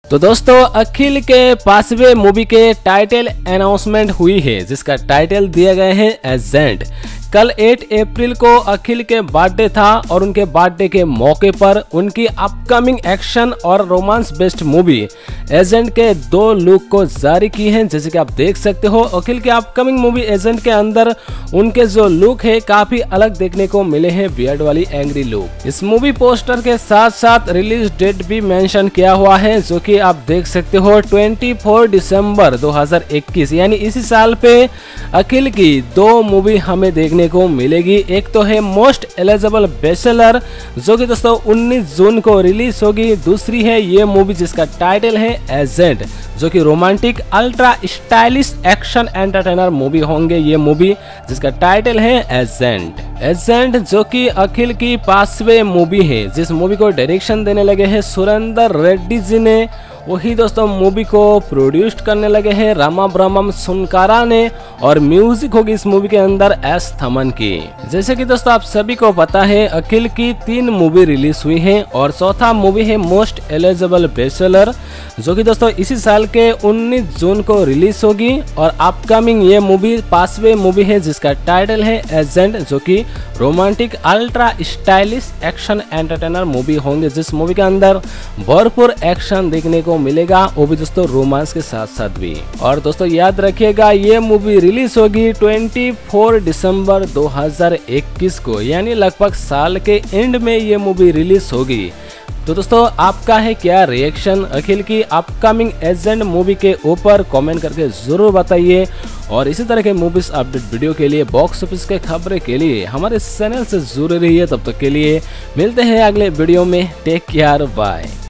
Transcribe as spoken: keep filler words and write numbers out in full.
तो दोस्तों अखिल के पांचवे मूवी के टाइटल अनाउंसमेंट हुई है, जिसका टाइटल दिया गया है एजेंट। कल आठ अप्रैल को अखिल के बर्थडे था और उनके बर्थडे के मौके पर उनकी अपकमिंग एक्शन और रोमांस बेस्ड मूवी एजेंट के दो लुक को जारी की है। जैसे कि आप देख सकते हो अखिल के अपकमिंग मूवी एजेंट के अंदर उनके जो लुक है काफी अलग देखने को मिले हैं, बियर्ड वाली एंग्री लुक। इस मूवी पोस्टर के साथ साथ रिलीज डेट भी मेंशन किया हुआ है, जो कि आप देख सकते हो चौबीस दिसंबर दो हज़ार इक्कीस, यानी इसी साल पे अखिल की दो मूवी हमें देखने को मिलेगी। एक तो है मोस्ट एलिजिबल बैचलर, जो कि दोस्तों उन्नीस जून को रिलीज होगी। दूसरी है ये मूवी जिसका टाइटल है एजेंट, जो कि romantic ultra stylish action entertainer movie होंगे। ये मूवी जिसका टाइटल है एजेंट। एजेंट जो कि अखिल की पांचवे मूवी है, जिस मूवी को डायरेक्शन देने लगे हैं सुरेंद्र रेड्डी जी ने, वही दोस्तों मूवी को प्रोड्यूस करने लगे हैं रामा ब्रह्मम सुनकारा ने, और म्यूजिक होगी इस मूवी के अंदर एस थमन की। जैसे कि दोस्तों आप सभी को पता है अखिल की तीन मूवी रिलीज हुई हैं और चौथा मूवी है मोस्ट एलिजिबल बैचलर, जो कि दोस्तों इसी साल के उन्नीस जून को रिलीज होगी। और अपकमिंग ये मूवी पांचवे मूवी है जिसका टाइटल है एजेंट, जो कि romantic ultra stylish action entertainer movie होंगे, जिस मूवी के अंदर भरपूर एक्शन देखने को मिलेगा, वो भी दोस्तों रोमांस के साथ साथ भी। और दोस्तों याद रखिएगा ये मूवी रिलीज होगी चौबीस दिसंबर दो हज़ार इक्कीस को, यानी लगभग साल के एंड में ये मूवी रिलीज होगी। तो दोस्तों आपका है क्या रिएक्शन अखिल की अपकमिंग एजेंट मूवी के ऊपर, कमेंट करके जरूर बताइए। और इसी तरह के मूवीज अपडेट वीडियो के लिए, बॉक्स ऑफिस के खबरें के लिए हमारे चैनल से जुड़े रहिए। तब तक के लिए मिलते हैं अगले वीडियो में। Take care, bye.